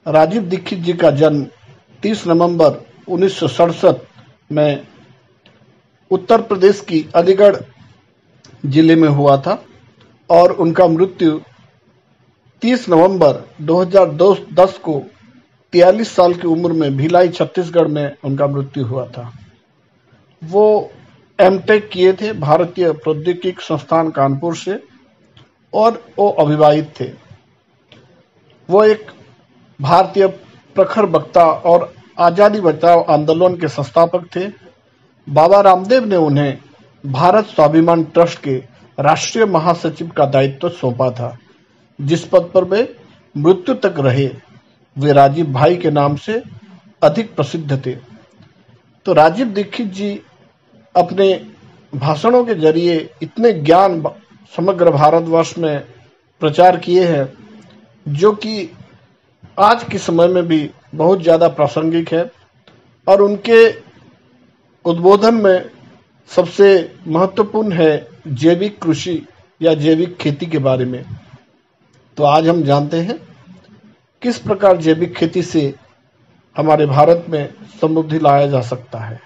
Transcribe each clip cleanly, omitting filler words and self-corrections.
राजीव दीक्षित जी का जन्म 30 नवंबर 1967 में उत्तर प्रदेश की अलीगढ़ जिले में हुआ था और उनका मृत्यु 30 नवंबर 2010 को 43 साल की उम्र में भिलाई छत्तीसगढ़ में उनका मृत्यु हुआ था। वो एमटेक किए थे भारतीय प्रौद्योगिकी संस्थान कानपुर से और वो अविवाहित थे। वो एक भारतीय प्रखर वक्ता और आजादी बचाओ आंदोलन के संस्थापक थे। बाबा रामदेव ने उन्हें भारत स्वाभिमान ट्रस्ट के राष्ट्रीय महासचिव का दायित्व सौंपा था, जिस पद पर वे मृत्यु तक रहे। वे राजीव भाई के नाम से अधिक प्रसिद्ध थे। तो राजीव दीक्षित जी अपने भाषणों के जरिए इतने ज्ञान समग्र भारतवर्ष में प्रचार किए हैं, जो कि आज के समय में भी बहुत ज़्यादा प्रासंगिक है। और उनके उद्बोधन में सबसे महत्वपूर्ण है जैविक कृषि या जैविक खेती के बारे में। तो आज हम जानते हैं किस प्रकार जैविक खेती से हमारे भारत में समृद्धि लाया जा सकता है।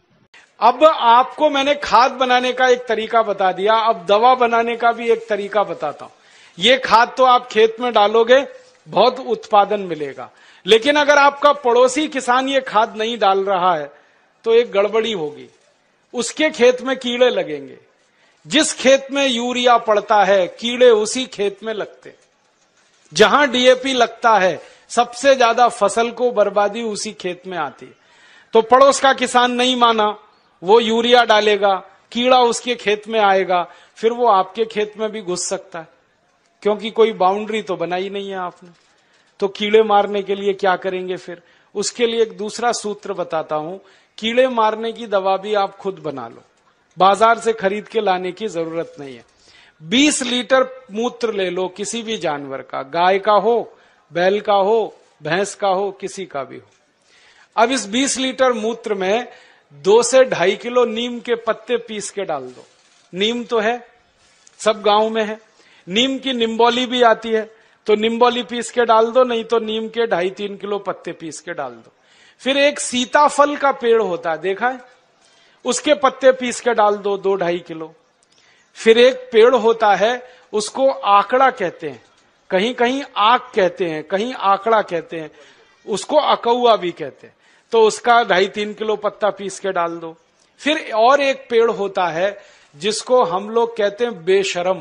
अब आपको मैंने खाद बनाने का एक तरीका बता दिया, अब दवा बनाने का भी एक तरीका बताता हूं। ये खाद तो आप खेत में डालोगे, बहुत उत्पादन मिलेगा, लेकिन अगर आपका पड़ोसी किसान ये खाद नहीं डाल रहा है तो एक गड़बड़ी होगी। उसके खेत में कीड़े लगेंगे। जिस खेत में यूरिया पड़ता है, कीड़े उसी खेत में लगते। जहां डीएपी लगता है, सबसे ज्यादा फसल को बर्बादी उसी खेत में आती है। तो पड़ोस का किसान नहीं माना, वो यूरिया डालेगा, कीड़ा उसके खेत में आएगा, फिर वो आपके खेत में भी घुस सकता है, क्योंकि कोई बाउंड्री तो बनाई नहीं है आपने। तो कीड़े मारने के लिए क्या करेंगे फिर? उसके लिए एक दूसरा सूत्र बताता हूं। कीड़े मारने की दवा भी आप खुद बना लो, बाजार से खरीद के लाने की जरूरत नहीं है। 20 लीटर मूत्र ले लो, किसी भी जानवर का, गाय का हो, बैल का हो, भैंस का हो, किसी का भी हो। अब इस 20 लीटर मूत्र में 2 से 2.5 किलो नीम के पत्ते पीस के डाल दो। नीम तो है, सब गांव में है। नीम की निम्बोली भी आती है, तो निम्बोली पीस के डाल दो, नहीं तो नीम के 2.5-3 किलो पत्ते पीस के डाल दो। फिर एक सीताफल का पेड़ होता है, देखा है, उसके पत्ते पीस के डाल दो 2-2.5 किलो। फिर एक पेड़ होता है, उसको आकड़ा कहते हैं, कहीं कहीं आक कहते हैं, कहीं आकड़ा कहते हैं, उसको अकौआ भी कहते हैं। तो उसका 2.5-3 किलो पत्ता पीस के डाल दो। फिर और एक पेड़ होता है जिसको हम लोग कहते हैं बेशरम,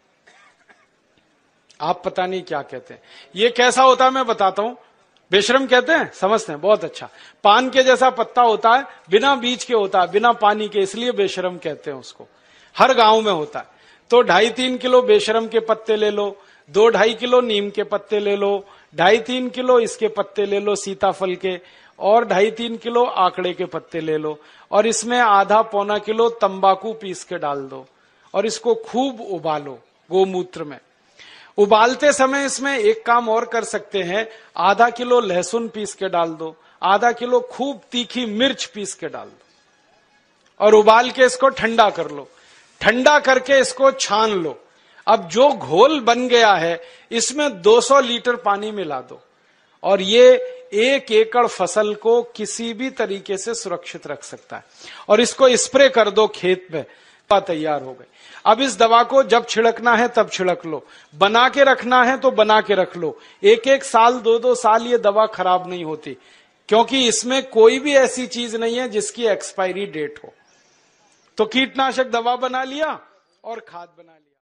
आप पता नहीं क्या कहते हैं। ये कैसा होता है मैं बताता हूं। बेशरम कहते हैं, समझते हैं, बहुत अच्छा। पान के जैसा पत्ता होता है, बिना बीज के होता है, बिना पानी के, इसलिए बेशरम कहते हैं उसको। हर गांव में होता है। तो 2.5-3 किलो बेशरम के पत्ते ले लो, 2-2.5 किलो नीम के पत्ते ले लो, 2.5-3 किलो इसके पत्ते ले लो सीताफल के, और 2.5-3 किलो आंकड़े के पत्ते ले लो, और इसमें आधा-पौना किलो तंबाकू पीस के डाल दो, और इसको खूब उबालो गोमूत्र में। उबालते समय इसमें एक काम और कर सकते हैं, आधा किलो लहसुन पीस के डाल दो, आधा किलो खूब तीखी मिर्च पीस के डाल दो, और उबाल के इसको ठंडा कर लो। ठंडा करके इसको छान लो। अब जो घोल बन गया है, इसमें 200 लीटर पानी मिला दो, और ये 1 एकड़ फसल को किसी भी तरीके से सुरक्षित रख सकता है। और इसको स्प्रे कर दो खेत में, तैयार हो गई। अब इस दवा को जब छिड़कना है तब छिड़क लो, बना के रखना है तो बना के रख लो। 1-1 साल 2-2 साल ये दवा खराब नहीं होती, क्योंकि इसमें कोई भी ऐसी चीज नहीं है जिसकी एक्सपायरी डेट हो। तो कीटनाशक दवा बना लिया और खाद बना लिया।